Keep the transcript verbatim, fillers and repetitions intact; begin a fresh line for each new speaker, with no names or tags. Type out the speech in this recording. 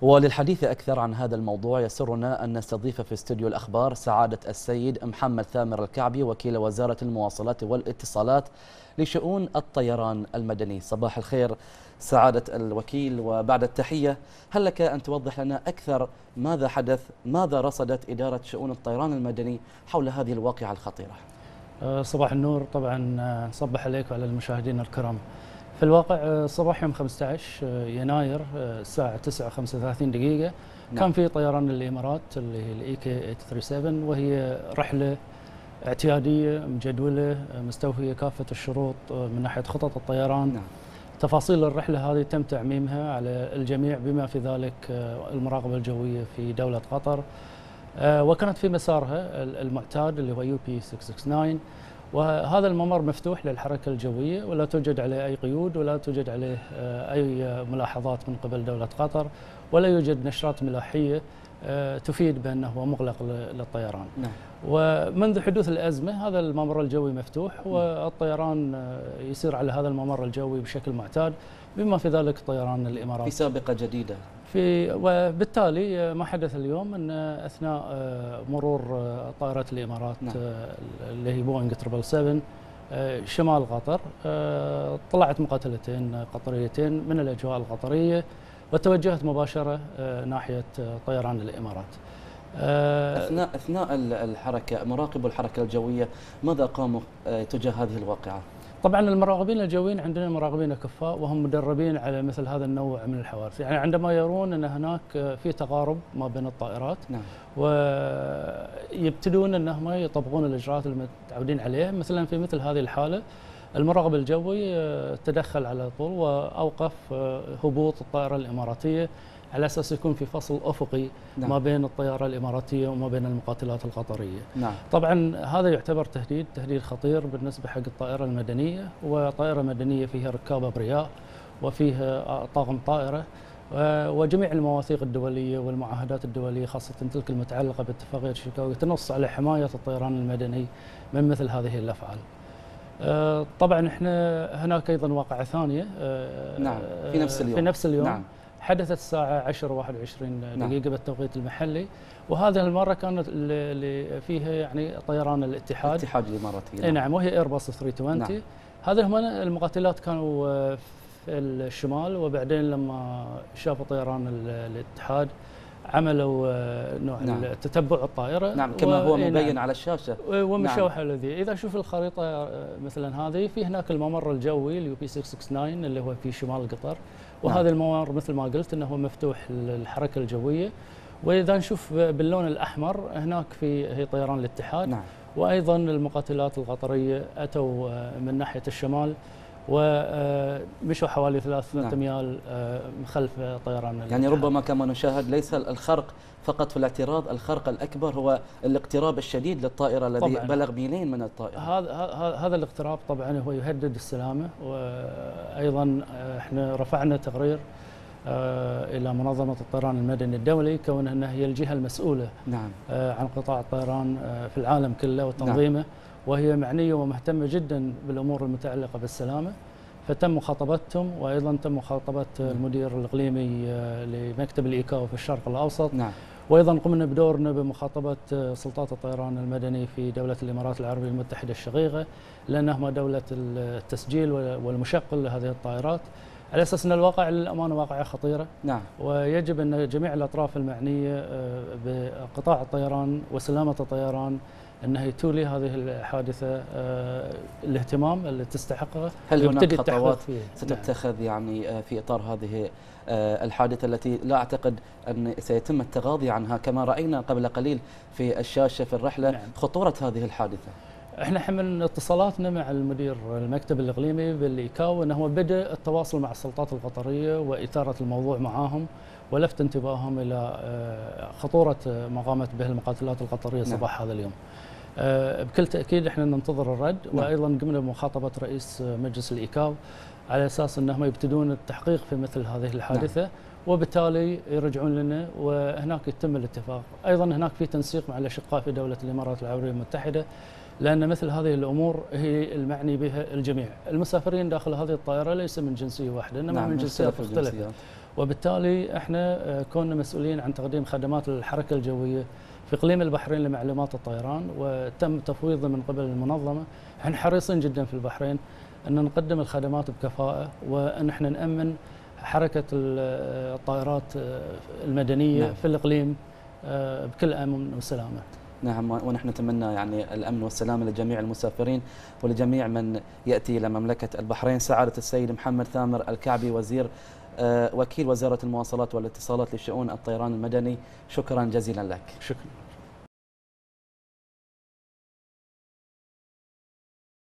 وللحديث أكثر عن هذا الموضوع يسرنا أن نستضيف في استوديو الأخبار سعادة السيد محمد ثامر الكعبي وكيل وزارة المواصلات والاتصالات لشؤون الطيران المدني. صباح الخير سعادة الوكيل، وبعد التحية هل لك أن توضح لنا أكثر ماذا حدث، ماذا رصدت إدارة شؤون الطيران المدني حول هذه الواقعة الخطيرة؟
صباح النور، طبعا نصبح عليك وعلى المشاهدين الكرام. في الواقع صباح يوم خمسة عشر يناير الساعة تسعة وخمسة وثلاثين دقيقة نعم. كان في طيران الإمارات اللي هي الإي كي ثمانمئة وسبعة وثلاثين، وهي رحلة اعتيادية مجدولة مستوفية كافة الشروط من ناحية خطط الطيران نعم. تفاصيل الرحلة هذه تم تعميمها على الجميع بما في ذلك المراقبة الجوية في دولة قطر، وكانت في مسارها المعتاد اللي هو يو بي ستة ستة تسعة، وهذا الممر مفتوح للحركة الجوية ولا توجد عليه أي قيود ولا توجد عليه أي ملاحظات من قبل دولة قطر، ولا يوجد نشرات ملاحية تفيد بأنه مغلق للطيران نعم. ومنذ حدوث الأزمة هذا الممر الجوي مفتوح والطيران يسير على هذا الممر الجوي بشكل معتاد بما في ذلك طيران الإمارات
في سابقة جديدة
في وبالتالي ما حدث اليوم أن أثناء مرور طائرة الإمارات نعم. اللي هي بوينغ سبعة سبعة سبعة شمال قطر طلعت مقاتلتين قطريتين من الأجواء القطرية وتوجهت مباشرة ناحية طيران الإمارات.
أثناء أثناء الحركة مراقبو الحركة الجوية ماذا قاموا تجاه هذه الواقعة؟
طبعا المراقبين الجويين عندنا مراقبين كفاء وهم مدربين على مثل هذا النوع من الحوادث، يعني عندما يرون ان هناك في تقارب ما بين الطائرات نعم. ويبتدون انهم يطبقون الاجراءات المتعودين عليها، مثلا في مثل هذه الحاله المراقب الجوي تدخل على طول واوقف هبوط الطائره الاماراتيه على اساس يكون في فصل افقي نعم. ما بين الطياره الاماراتيه وما بين المقاتلات القطريه. نعم. طبعا هذا يعتبر تهديد تهديد خطير بالنسبه حق الطائره المدنيه، وطائره مدنيه فيها ركاب ابرياء وفيها طاقم طائره، وجميع المواثيق الدوليه والمعاهدات الدوليه خاصه تلك المتعلقه باتفاقيه شيكاغو تنص على حمايه الطيران المدني من مثل هذه الافعال. طبعا احنا هناك ايضا واقعه ثانيه
نعم في نفس اليوم
في نفس اليوم
نعم.
حدثت الساعة عشرة وواحد وعشرين دقيقة نعم. بالتوقيت المحلي، وهذه المرة كانت اللي فيها يعني طيران الاتحاد
الاتحاد الإماراتي
نعم. نعم وهي ايرباص ثلاثمئة وعشرين نعم. هذه هم المقاتلات كانوا في الشمال، وبعدين لما شافوا طيران الاتحاد عملوا نوع نعم. تتبع الطائرة
نعم كما هو مبين نعم. على الشاشة
ومشوا نعم. حول ذي. إذا شوف الخريطة مثلا هذه في هناك الممر الجوي اليو بي ستة ستة تسعة اللي هو في شمال قطر، وهذا نعم. الممر مثل ما قلت انه مفتوح للحركة الجوية، واذا نشوف باللون الاحمر هناك في هي طيران الاتحاد نعم. وايضا المقاتلات القطرية اتوا من ناحية الشمال ومشوا حوالي ثلاثة نعم. اميال خلف طيران
يعني
الاتحاد.
ربما كما نشاهد ليس الخرق فقط في الاعتراض، الخرق الأكبر هو الاقتراب الشديد للطائرة الذي بلغ ميلين من الطائرة.
هذا هذا الاقتراب طبعا هو يهدد السلامة، وأيضا احنا رفعنا تقرير إلى منظمة الطيران المدني الدولي كونها أنها هي الجهة المسؤولة نعم. عن قطاع الطيران في العالم كله وتنظيمه نعم. وهي معنية ومهتمة جدا بالأمور المتعلقة بالسلامة، فتم مخاطبتهم، وايضا تم مخاطبه المدير الاقليمي لمكتب الايكاو في الشرق الاوسط نعم. وايضا قمنا بدورنا بمخاطبه سلطات الطيران المدني في دوله الامارات العربيه المتحده الشقيقه، لانهم دوله التسجيل والمشغل لهذه الطائرات، على اساس ان الواقع للامانه واقعه خطيره نعم. ويجب ان جميع الاطراف المعنيه بقطاع الطيران وسلامه الطيران انها تولي هذه الحادثه الاهتمام اللي تستحقه.
هل هناك خطوات ستتخذ يعني في اطار هذه الحادثه التي لا اعتقد ان سيتم التغاضي عنها، كما راينا قبل قليل في الشاشه في الرحله نعم. خطوره هذه الحادثه؟
احنا حمل اتصالاتنا مع المدير المكتب الاقليمي بالايكاو انه بدا التواصل مع السلطات القطريه واثاره الموضوع معاهم ولفت انتباههم الى خطوره ما قامت به المقاتلات القطريه صباح نعم. هذا اليوم. بكل تاكيد احنا ننتظر الرد نعم. وايضا قمنا بمخاطبه رئيس مجلس الايكاو على اساس انهم يبتدون التحقيق في مثل هذه الحادثه نعم. وبالتالي يرجعون لنا وهناك يتم الاتفاق. ايضا هناك في تنسيق مع الاشقاء في دوله الامارات العربيه المتحده، لان مثل هذه الامور هي المعني بها الجميع. المسافرين داخل هذه الطائره ليس من جنسيه واحده انما نعم. من جنسيات مختلفه، وبالتالي احنا كنا مسؤولين عن تقديم خدمات الحركة الجوية في إقليم البحرين لمعلومات الطيران، وتم تفويضه من قبل المنظمة. احنا حريصين جدا في البحرين أن نقدم الخدمات بكفاءة، وأن احنا نأمن حركة الطائرات المدنية نعم. في الإقليم بكل أمن وسلامة.
نعم، ونحن نتمنى يعني الأمن والسلامة لجميع المسافرين ولجميع من يأتي إلى مملكة البحرين. سعادة السيد محمد ثامر الكعبي، وزير وكيل وزارة المواصلات والاتصالات لشؤون الطيران المدني، شكرا جزيلا لك.
شكرا.